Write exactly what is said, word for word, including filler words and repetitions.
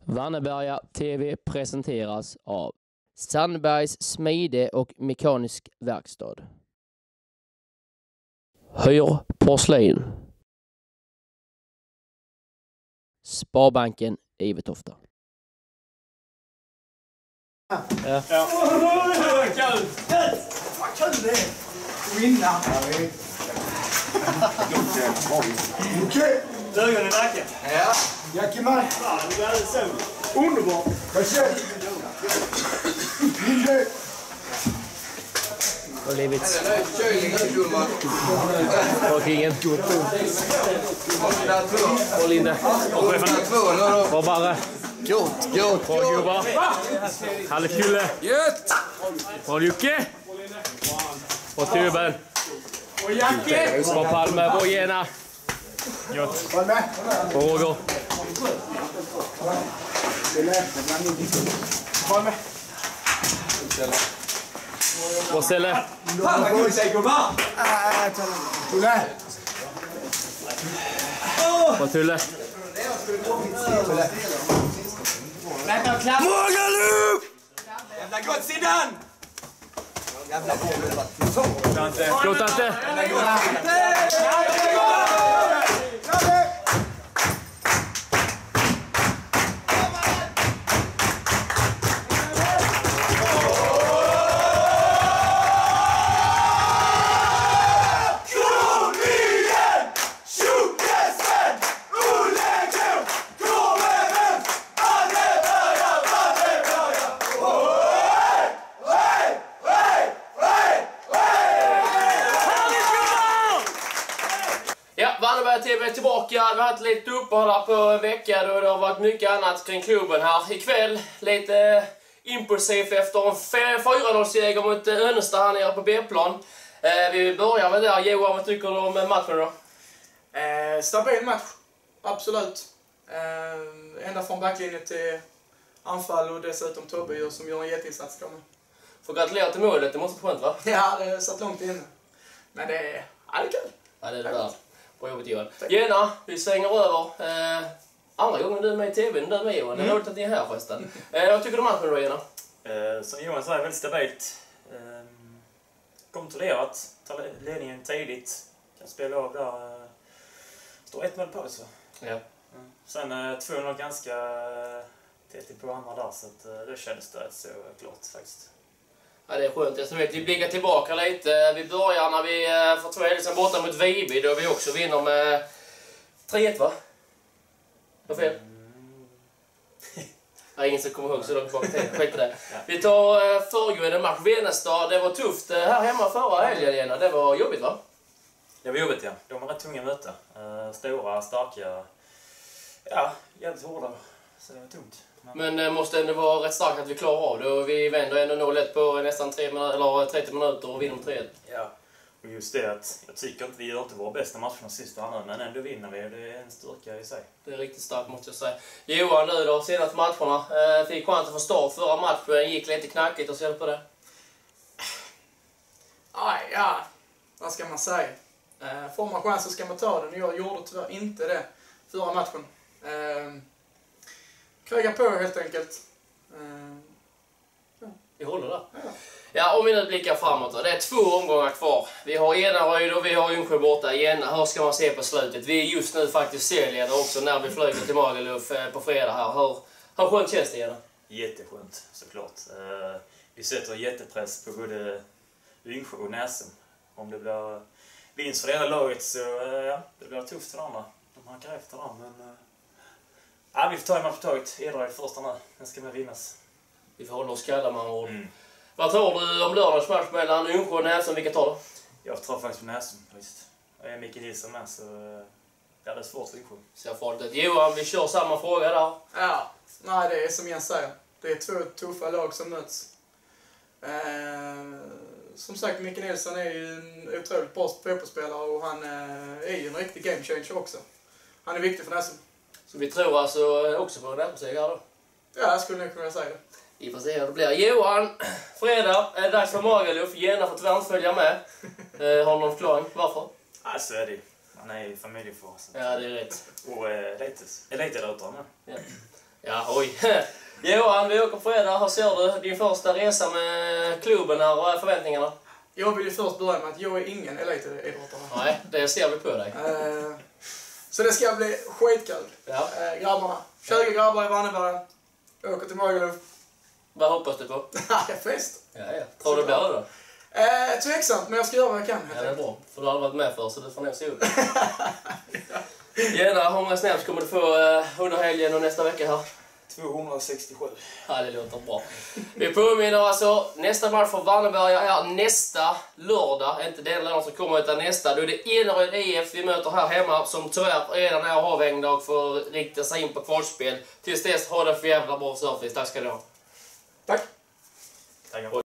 Vanneberga T V presenteras av Sandbergs smide och mekanisk verkstad. Hyr porslin. Sparbanken Ivetofta. Ja. Ja. Vad kul! Vad kul det är! Vinna! Okej! Ögon i nacken. Ja. Jackeman. Fan, det är alldeles så. Underbart. Vad säger du? Och livets. Och ingen. Och Linda. Och chefen. Och bara. Gott, gott, och gubbar. Halle Kulle. Gött. Och Jocke. Och Tuben. Och Jacke. Och Palme. Och Jena. Gott. Och Roger. Palme. Och Selle. Fan vad gott det går va? Tulle. Och Tulle. Vänta och klapp. Magaluf! Jävla gott sidan. Jävla Tante. Gå Tante. Vanneberga T V är tillbaka. Vi har haft lite uppehåll på en vecka då det har varit mycket annat kring klubben här. Ikväll lite impulsivt efter en fyra noll-seger mot Önnesta här nere på B-plan. Eh, vi börjar med det här. Johan, vad tycker du om matchen då? Eh, stabil match, absolut. Eh, ända från backlinjen till anfall och dessutom Tobbe som gör en jätteinsats. Får gratulera till målet, det måste vara skönt va? Ja, det satt långt inne. Men det är, ja, det är kul. Ja, det är det där. Bra jobbet Johan. Jena, vi svänger över. Eh, andra gången du är med i T V, du är med Johan. Det är roligt att ni är här förresten. Eh, vad tycker du om matchen då Jena? Eh, som Johan säger, väldigt stabilt. Eh, kontrollerat, tar ledningen tidigt. Kan spela av där. Eh, står ett mål på så. Ja. Mm. Sen eh, två noll ganska eh, tätt på andra där så att, eh, det kändes det så klart faktiskt. Ja, det är skönt. Jag vet, vi blickar tillbaka lite. Vi börjar när vi för två helger sedan borta mot Viby då vi också vinner med tre ett va? Vad fel? Mm. Ja, ingen som kommer ihåg så långt tillbaka till. Skit i det. Ja. Vi tar uh, föregående match Venestad. Det var tufft uh, här hemma förra helgen igen. Det var jobbigt va? Det var jobbigt ja. De var rätt tunga möten. Uh, stora, starka. Ja, jävligt hårda. Så det var tungt. Men det måste ändå vara rätt starkt att vi klarar av det. Och vi vänder ändå noll ett på nästan tre minuter, eller trettio minuter och vinner med tre ett. Ja, och just det att jag tycker inte vi gör inte våra bästa matcher de sista andra, men ändå vinner vi och det är en styrka i sig. Det är riktigt starkt måste jag säga. Johan, du då, senaste matcherna. Eh, fick chansen från start förra matchen, gick lite knackigt och så på det. Aj, ja, vad ska man säga? Eh, får man chans så ska man ta den. Jag gjorde tyvärr inte det förra matchen. Eh, Kriga på helt enkelt. Uh, ja. Vi håller där. Ja. Ja, om vi nu blickar framåt då. Det är två omgångar kvar. Vi har Enaröjd och vi har Yngsjö borta igen. Hur ska man se på slutet? Vi är just nu faktiskt serieledare också när vi flyger till Magaluf på fredag här. Hur, hur skönt känns det igen? Jätteskönt såklart. Uh, vi sätter jättepress på både Yngsjö och Näsum. Om det blir vinst för det hela laget så uh, ja, det blir tufft för andra. De hankar efter dem men... Uh, Ja, vi får ta en match på taget. Edra första nu. Den ska med vinnas. Vi får hålla oss kalla med ord. Mm. Vad tror du om lördags match mellan Yngsjö och Näsum? Vilka tar du? Jag tror faktiskt på Näsum. Visst. Jag är Micke Nilsson med så ja, det är svårt för Yngsjö. Ser farligt ut. Johan, vi kör samma fråga där. Ja, nej det är som jag säger. Det är två tuffa lag som möts. Eh, som sagt, Micke Nilsson är ju en otroligt bra fotbollsspelare och han eh, är ju en riktig game changer också. Han är viktig för Näsum. Så vi tror alltså också på en Näsum-seger då? Ja, jag skulle nog kunna säga det. Vi får se hur det blir. Johan, fredag är det dags för Magaluf. Gärna får tyvärr inte följa med. Eh, har någon förklaring? Varför? Ja, så är det. Man är ju familjefar. Ja, det är rätt. Och eh, lite, lite där ute. Ja. Ja, oj. Johan, vi åker på fredag. Hur ser du din första resa med klubben här? Vad är förväntningarna? Jag vill ju först börja med att jag är ingen elitidrottare. Nej, det ser vi på dig. Uh, så det ska bli skitkul. Ja. Uh, grabbarna. tjugo grabbar i Vanneberg. Åker till Magaluf. Vad hoppas du på? Fest. Ja, ja. Tror du det blir det då? Eh, tveksamt, men jag ska göra vad jag kan. Ja, det är bra. För du har varit med för så du får nog se upp. Gärna, hur många snaps kommer du få uh, under helgen och nästa vecka här? tvåhundrasextiosju. Ja, det låter bra. Vi påminner alltså, nästa match för Vanneberga är nästa lördag. Inte den lördag som kommer utan nästa. Då är det Eneryd I F vi möter här hemma som tyvärr redan är avhängda och får rikta sig in på kvalspel. Tills dess, ha det för jävla bra surface. Tack ska du ha. Tack. Tack.